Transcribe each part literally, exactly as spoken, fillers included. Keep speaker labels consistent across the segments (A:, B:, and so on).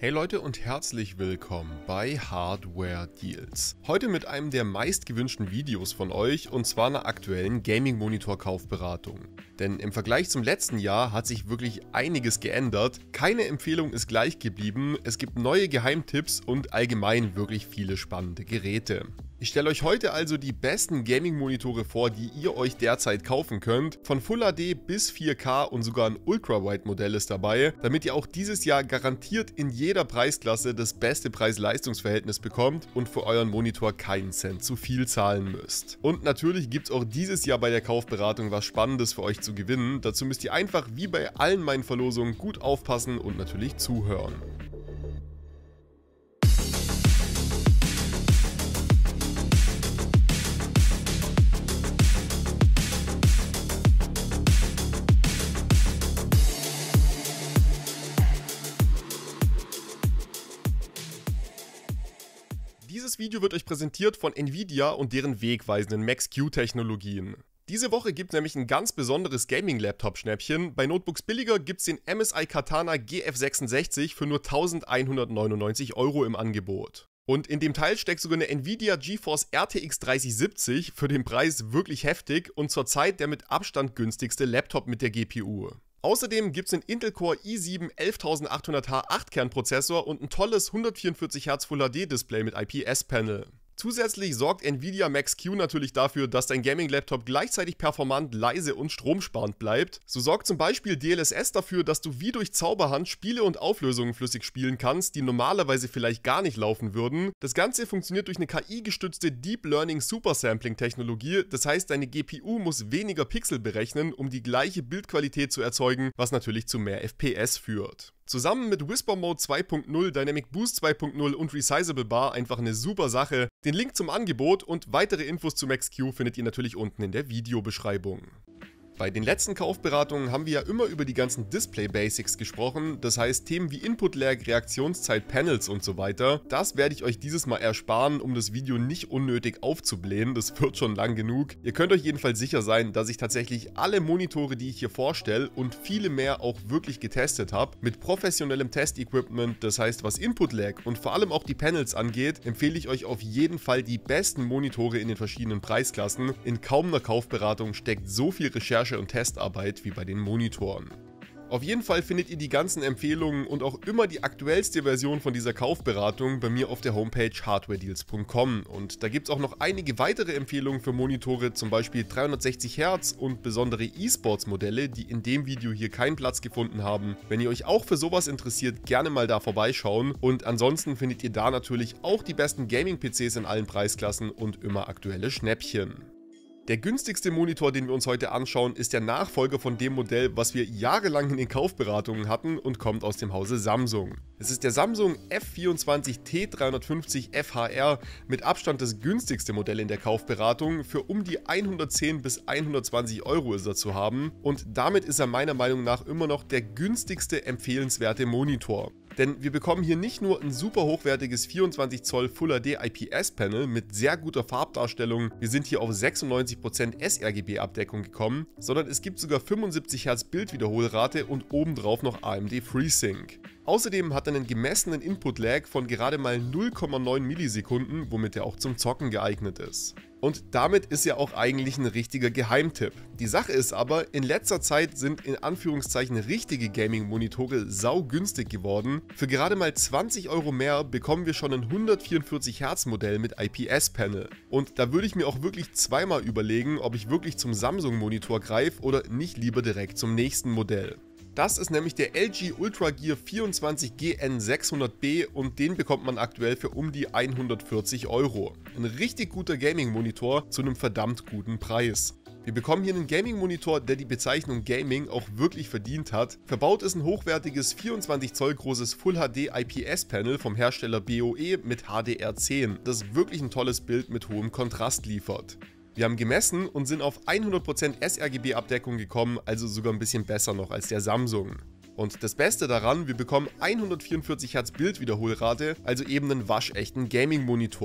A: Hey Leute und herzlich willkommen bei Hardware Deals. Heute mit einem der meistgewünschten Videos von euch und zwar einer aktuellen Gaming-Monitor-Kaufberatung. Denn im Vergleich zum letzten Jahr hat sich wirklich einiges geändert, keine Empfehlung ist gleich geblieben, es gibt neue Geheimtipps und allgemein wirklich viele spannende Geräte. Ich stelle euch heute also die besten Gaming-Monitore vor, die ihr euch derzeit kaufen könnt. Von Full H D bis vier K und sogar ein Ultra-Wide-Modell ist dabei, damit ihr auch dieses Jahr garantiert in jeder Preisklasse das beste Preis-Leistungs-Verhältnis bekommt und für euren Monitor keinen Cent zu viel zahlen müsst. Und natürlich gibt es auch dieses Jahr bei der Kaufberatung was Spannendes für euch zu gewinnen. Dazu müsst ihr einfach wie bei allen meinen Verlosungen gut aufpassen und natürlich zuhören. Dieses Video wird euch präsentiert von Nvidia und deren wegweisenden Max-Q-Technologien. Diese Woche gibt es nämlich ein ganz besonderes Gaming-Laptop-Schnäppchen. Bei Notebooks billiger gibt es den M S I Katana G F sechsundsechzig für nur eintausendeinhundertneunundneunzig Euro im Angebot. Und in dem Teil steckt sogar eine Nvidia GeForce R T X dreißig siebzig, für den Preis wirklich heftig und zurzeit der mit Abstand günstigste Laptop mit der G P U. Außerdem gibt es einen Intel Core i sieben elftausendachthundert H acht Kern Prozessor und ein tolles hundertvierundvierzig Hertz Full H D Display mit I P S-Panel. Zusätzlich sorgt Nvidia Max-Q natürlich dafür, dass dein Gaming-Laptop gleichzeitig performant, leise und stromsparend bleibt. So sorgt zum Beispiel D L S S dafür, dass du wie durch Zauberhand Spiele und Auflösungen flüssig spielen kannst, die normalerweise vielleicht gar nicht laufen würden. Das Ganze funktioniert durch eine K I-gestützte Deep Learning Supersampling-Technologie, das heißt, deine G P U muss weniger Pixel berechnen, um die gleiche Bildqualität zu erzeugen, was natürlich zu mehr F P S führt. Zusammen mit Whisper Mode zwei Punkt null, Dynamic Boost zwei Punkt null und Resizable Bar einfach eine super Sache. Den Link zum Angebot und weitere Infos zu Max-Q findet ihr natürlich unten in der Videobeschreibung. Bei den letzten Kaufberatungen haben wir ja immer über die ganzen Display-Basics gesprochen, das heißt Themen wie Input-Lag, Reaktionszeit, Panels und so weiter. Das werde ich euch dieses Mal ersparen, um das Video nicht unnötig aufzublähen, das wird schon lang genug. Ihr könnt euch jedenfalls sicher sein, dass ich tatsächlich alle Monitore, die ich hier vorstelle und viele mehr auch wirklich getestet habe, mit professionellem Test-Equipment, das heißt was Input-Lag und vor allem auch die Panels angeht, empfehle ich euch auf jeden Fall die besten Monitore in den verschiedenen Preisklassen. In kaum einer Kaufberatung steckt so viel Recherche und Testarbeit wie bei den Monitoren. Auf jeden Fall findet ihr die ganzen Empfehlungen und auch immer die aktuellste Version von dieser Kaufberatung bei mir auf der Homepage hardware deals punkt com und da gibt es auch noch einige weitere Empfehlungen für Monitore, zum Beispiel dreihundertsechzig Hertz und besondere E-Sports-Modelle, die in dem Video hier keinen Platz gefunden haben. Wenn ihr euch auch für sowas interessiert, gerne mal da vorbeischauen und ansonsten findet ihr da natürlich auch die besten Gaming-P Cs in allen Preisklassen und immer aktuelle Schnäppchen. Der günstigste Monitor, den wir uns heute anschauen, ist der Nachfolger von dem Modell, was wir jahrelang in den Kaufberatungen hatten und kommt aus dem Hause Samsung. Es ist der Samsung F vierundzwanzig T dreihundertfünfzig F H R, mit Abstand das günstigste Modell in der Kaufberatung. Für um die hundertzehn bis hundertzwanzig Euro ist er zu haben und damit ist er meiner Meinung nach immer noch der günstigste empfehlenswerte Monitor. Denn wir bekommen hier nicht nur ein super hochwertiges vierundzwanzig Zoll Full H D I P S-Panel mit sehr guter Farbdarstellung, wir sind hier auf sechsundneunzig Prozent sRGB-Abdeckung gekommen, sondern es gibt sogar fünfundsiebzig Hertz Bildwiederholrate und obendrauf noch A M D FreeSync. Außerdem hat er einen gemessenen Input-Lag von gerade mal null Komma neun Millisekunden, womit er auch zum Zocken geeignet ist. Und damit ist er auch eigentlich ein richtiger Geheimtipp. Die Sache ist aber, in letzter Zeit sind in Anführungszeichen richtige Gaming-Monitore saugünstig geworden. Für gerade mal zwanzig Euro mehr bekommen wir schon ein hundertvierundvierzig Hertz Modell mit I P S-Panel. Und da würde ich mir auch wirklich zweimal überlegen, ob ich wirklich zum Samsung-Monitor greife oder nicht lieber direkt zum nächsten Modell. Das ist nämlich der L G UltraGear vierundzwanzig G N sechshundert B und den bekommt man aktuell für um die hundertvierzig Euro. Ein richtig guter Gaming-Monitor zu einem verdammt guten Preis. Wir bekommen hier einen Gaming-Monitor, der die Bezeichnung Gaming auch wirklich verdient hat. Verbaut ist ein hochwertiges vierundzwanzig Zoll großes Full H D I P S-Panel vom Hersteller B O E mit H D R zehn, das wirklich ein tolles Bild mit hohem Kontrast liefert. Wir haben gemessen und sind auf hundert Prozent sRGB-Abdeckung gekommen, also sogar ein bisschen besser noch als der Samsung. Und das Beste daran, wir bekommen hundertvierundvierzig Hertz Bildwiederholrate, also eben einen waschechten Gaming-Monitor.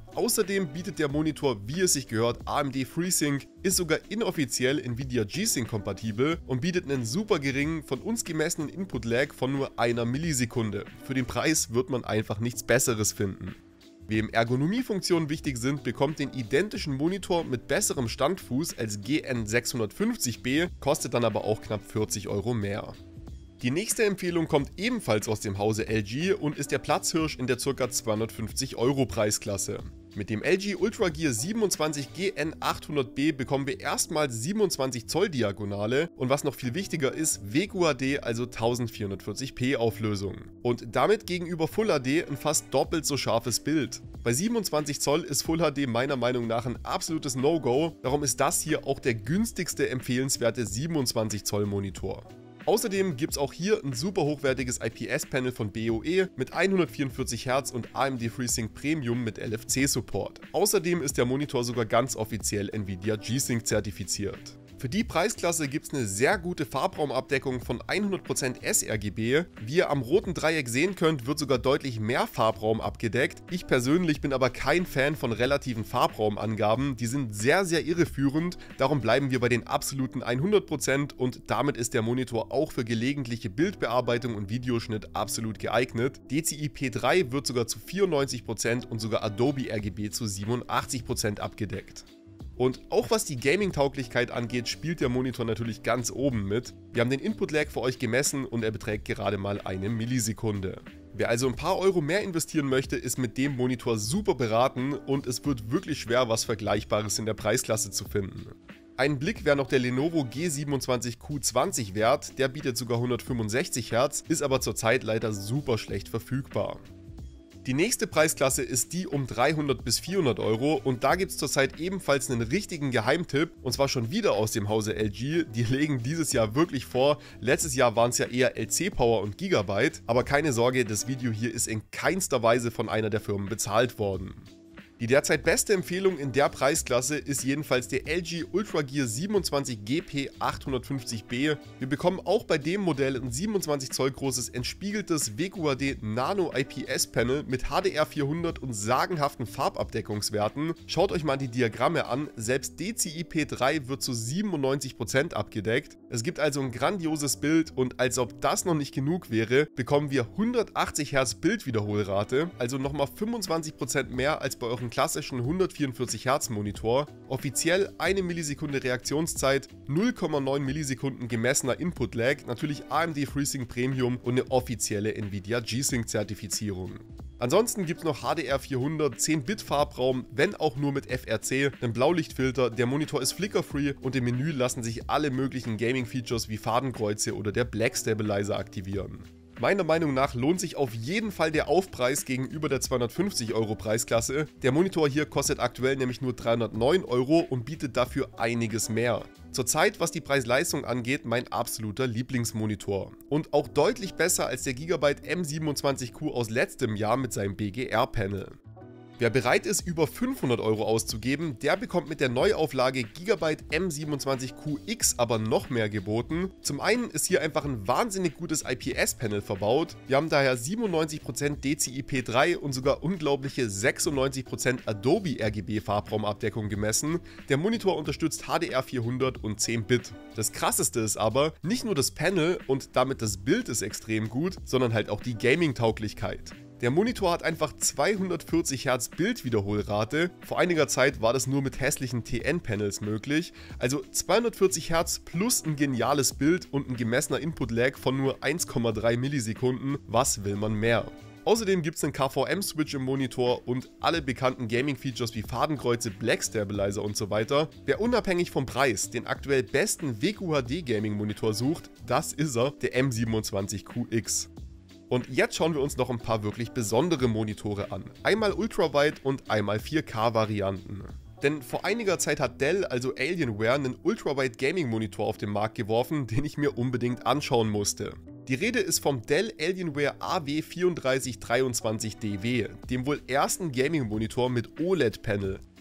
A: Außerdem bietet der Monitor, wie es sich gehört, A M D FreeSync, ist sogar inoffiziell Nvidia G-Sync kompatibel und bietet einen super geringen, von uns gemessenen Input-Lag von nur einer Millisekunde. Für den Preis wird man einfach nichts Besseres finden. Wem Ergonomiefunktionen wichtig sind, bekommt den identischen Monitor mit besserem Standfuß als G N sechshundertfünfzig B, kostet dann aber auch knapp vierzig Euro mehr. Die nächste Empfehlung kommt ebenfalls aus dem Hause L G und ist der Platzhirsch in der ca. zweihundertfünfzig Euro Preisklasse. Mit dem L G UltraGear siebenundzwanzig G N achthundert B bekommen wir erstmals siebenundzwanzig Zoll Diagonale und was noch viel wichtiger ist, W Q H D, also vierzehnhundertvierzig p Auflösung. Und damit gegenüber Full H D ein fast doppelt so scharfes Bild. Bei siebenundzwanzig Zoll ist Full H D meiner Meinung nach ein absolutes No-Go, darum ist das hier auch der günstigste empfehlenswerte siebenundzwanzig Zoll Monitor. Außerdem gibt es auch hier ein super hochwertiges I P S-Panel von B O E mit hundertvierundvierzig Hertz und A M D FreeSync Premium mit L F C-Support. Außerdem ist der Monitor sogar ganz offiziell Nvidia G-Sync zertifiziert. Für die Preisklasse gibt es eine sehr gute Farbraumabdeckung von hundert Prozent sRGB. Wie ihr am roten Dreieck sehen könnt, wird sogar deutlich mehr Farbraum abgedeckt. Ich persönlich bin aber kein Fan von relativen Farbraumangaben, die sind sehr sehr irreführend, darum bleiben wir bei den absoluten hundert Prozent und damit ist der Monitor auch für gelegentliche Bildbearbeitung und Videoschnitt absolut geeignet. D C I P drei wird sogar zu vierundneunzig Prozent und sogar Adobe R G B zu siebenundachtzig Prozent abgedeckt. Und auch was die Gaming-Tauglichkeit angeht, spielt der Monitor natürlich ganz oben mit. Wir haben den Input-Lag für euch gemessen und er beträgt gerade mal eine Millisekunde. Wer also ein paar Euro mehr investieren möchte, ist mit dem Monitor super beraten und es wird wirklich schwer, was Vergleichbares in der Preisklasse zu finden. Ein Blick wäre noch der Lenovo G siebenundzwanzig Q zwanzig wert, der bietet sogar hundertfünfundsechzig Hertz, ist aber zurzeit leider super schlecht verfügbar. Die nächste Preisklasse ist die um dreihundert bis vierhundert Euro und da gibt es zurzeit ebenfalls einen richtigen Geheimtipp und zwar schon wieder aus dem Hause L G. Die legen dieses Jahr wirklich vor, letztes Jahr waren es ja eher L C Power und Gigabyte, aber keine Sorge, das Video hier ist in keinster Weise von einer der Firmen bezahlt worden. Die derzeit beste Empfehlung in der Preisklasse ist jedenfalls der L G UltraGear siebenundzwanzig G P achthundertfünfzig B. Wir bekommen auch bei dem Modell ein siebenundzwanzig Zoll großes entspiegeltes W Q H D Nano I P S Panel mit H D R vierhundert und sagenhaften Farbabdeckungswerten. Schaut euch mal die Diagramme an, selbst D C I P drei wird zu siebenundneunzig Prozent abgedeckt. Es gibt also ein grandioses Bild und als ob das noch nicht genug wäre, bekommen wir hundertachtzig Hertz Bildwiederholrate, also nochmal fünfundzwanzig Prozent mehr als bei euren klassischen hundertvierundvierzig Hertz Monitor, offiziell eine Millisekunde Reaktionszeit, null Komma neun Millisekunden gemessener Input Lag, natürlich A M D FreeSync Premium und eine offizielle Nvidia G-Sync Zertifizierung. Ansonsten gibt es noch H D R vierhundert, zehn Bit Farbraum, wenn auch nur mit F R C, einen Blaulichtfilter, der Monitor ist flickerfree und im Menü lassen sich alle möglichen Gaming-Features wie Fadenkreuze oder der Black Stabilizer aktivieren. Meiner Meinung nach lohnt sich auf jeden Fall der Aufpreis gegenüber der zweihundertfünfzig Euro Preisklasse. Der Monitor hier kostet aktuell nämlich nur dreihundertneun Euro und bietet dafür einiges mehr. Zurzeit, was die Preis-Leistung angeht, mein absoluter Lieblingsmonitor. Und auch deutlich besser als der Gigabyte M siebenundzwanzig Q aus letztem Jahr mit seinem B G R-Panel. Wer bereit ist, über fünfhundert Euro auszugeben, der bekommt mit der Neuauflage Gigabyte M siebenundzwanzig Q X aber noch mehr geboten. Zum einen ist hier einfach ein wahnsinnig gutes I P S-Panel verbaut. Wir haben daher siebenundneunzig Prozent D C I P drei und sogar unglaubliche sechsundneunzig Prozent Adobe R G B Farbraumabdeckung gemessen. Der Monitor unterstützt H D R vierhundert und zehn Bit. Das krasseste ist aber, nicht nur das Panel und damit das Bild ist extrem gut, sondern halt auch die Gaming-Tauglichkeit. Der Monitor hat einfach zweihundertvierzig Hertz Bildwiederholrate, vor einiger Zeit war das nur mit hässlichen T N-Panels möglich, also zweihundertvierzig Hertz plus ein geniales Bild und ein gemessener Input-Lag von nur eins Komma drei Millisekunden, was will man mehr? Außerdem gibt es einen K V M-Switch im Monitor und alle bekannten Gaming-Features wie Fadenkreuze, Black Stabilizer und so weiter. Wer unabhängig vom Preis den aktuell besten W Q H D-Gaming-Monitor sucht, das ist er, der M siebenundzwanzig Q X. Und jetzt schauen wir uns noch ein paar wirklich besondere Monitore an. Einmal Ultrawide und einmal vier K Varianten. Denn vor einiger Zeit hat Dell, also Alienware, einen Ultrawide Gaming Monitor auf den Markt geworfen, den ich mir unbedingt anschauen musste. Die Rede ist vom Dell Alienware A W drei vier drei zwei D W, dem wohl ersten Gaming Monitor mit O L E D Panel.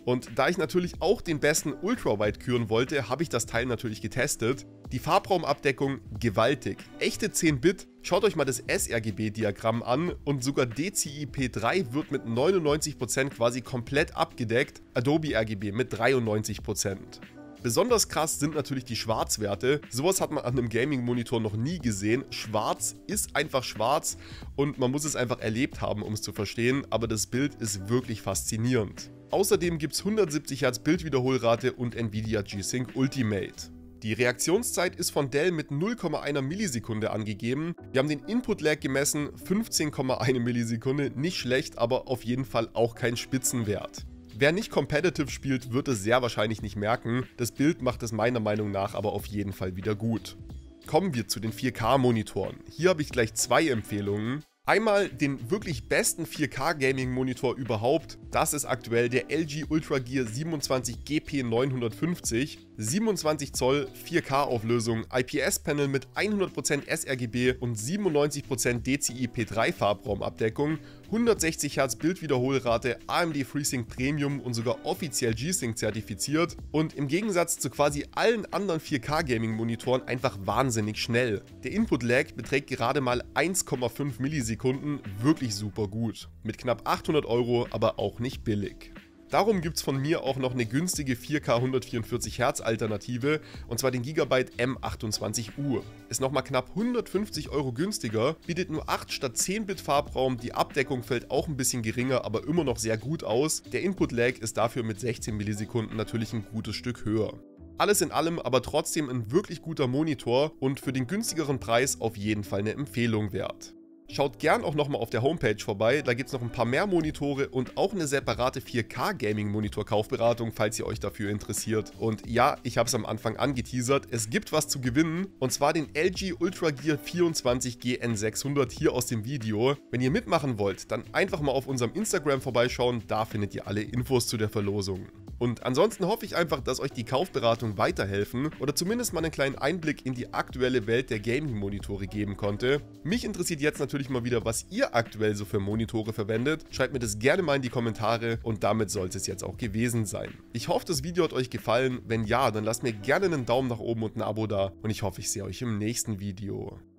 A: Und da ich natürlich auch den besten Ultrawide küren wollte, habe ich das Teil natürlich getestet. Die Farbraumabdeckung gewaltig. Echte zehn Bit. Schaut euch mal das sRGB-Diagramm an und sogar D C I P drei wird mit neunundneunzig Prozent quasi komplett abgedeckt, Adobe R G B mit dreiundneunzig Prozent. Besonders krass sind natürlich die Schwarzwerte. Sowas hat man an einem Gaming-Monitor noch nie gesehen. Schwarz ist einfach schwarz und man muss es einfach erlebt haben, um es zu verstehen, aber das Bild ist wirklich faszinierend. Außerdem gibt es hundertsiebzig Hertz Bildwiederholrate und Nvidia G-Sync Ultimate. Die Reaktionszeit ist von Dell mit null Komma eins Millisekunde angegeben. Wir haben den Input-Lag gemessen, fünfzehn Komma eins Millisekunde, nicht schlecht, aber auf jeden Fall auch kein Spitzenwert. Wer nicht competitive spielt, wird es sehr wahrscheinlich nicht merken. Das Bild macht es meiner Meinung nach aber auf jeden Fall wieder gut. Kommen wir zu den vier K-Monitoren. Hier habe ich gleich zwei Empfehlungen. Einmal den wirklich besten vier K Gaming Monitor überhaupt, das ist aktuell der L G UltraGear siebenundzwanzig G P neunhundertfünfzig, siebenundzwanzig Zoll vier K Auflösung, I P S-Panel mit hundert Prozent sRGB und siebenundneunzig Prozent D C I P drei Farbraumabdeckung, hundertsechzig Hertz Bildwiederholrate, A M D FreeSync Premium und sogar offiziell G-Sync zertifiziert und im Gegensatz zu quasi allen anderen vier K Gaming Monitoren einfach wahnsinnig schnell. Der Input Lag beträgt gerade mal eins Komma fünf Millisekunden. Wirklich super gut. Mit knapp achthundert Euro, aber auch nicht billig. Darum gibt es von mir auch noch eine günstige vier K hundertvierundvierzig Hertz Alternative und zwar den Gigabyte M achtundzwanzig U. Ist nochmal knapp hundertfünfzig Euro günstiger, bietet nur acht statt zehn Bit Farbraum, die Abdeckung fällt auch ein bisschen geringer, aber immer noch sehr gut aus. Der Input Lag ist dafür mit sechzehn Millisekunden natürlich ein gutes Stück höher. Alles in allem aber trotzdem ein wirklich guter Monitor und für den günstigeren Preis auf jeden Fall eine Empfehlung wert. Schaut gern auch nochmal auf der Homepage vorbei, da gibt es noch ein paar mehr Monitore und auch eine separate vier K Gaming Monitor Kaufberatung, falls ihr euch dafür interessiert. Und ja, ich habe es am Anfang angeteasert, es gibt was zu gewinnen und zwar den L G UltraGear vierundzwanzig G N sechshundert hier aus dem Video. Wenn ihr mitmachen wollt, dann einfach mal auf unserem Instagram vorbeischauen, da findet ihr alle Infos zu der Verlosung. Und ansonsten hoffe ich einfach, dass euch die Kaufberatung weiterhelfen oder zumindest mal einen kleinen Einblick in die aktuelle Welt der Gaming-Monitore geben konnte. Mich interessiert jetzt natürlich mal wieder, was ihr aktuell so für Monitore verwendet. Schreibt mir das gerne mal in die Kommentare und damit sollte es jetzt auch gewesen sein. Ich hoffe, das Video hat euch gefallen. Wenn ja, dann lasst mir gerne einen Daumen nach oben und ein Abo da und ich hoffe, ich sehe euch im nächsten Video.